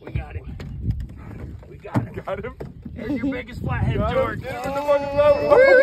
We got him. We got him. Got him? There's your biggest flathead, Got George. him. Get him in the fucking boat.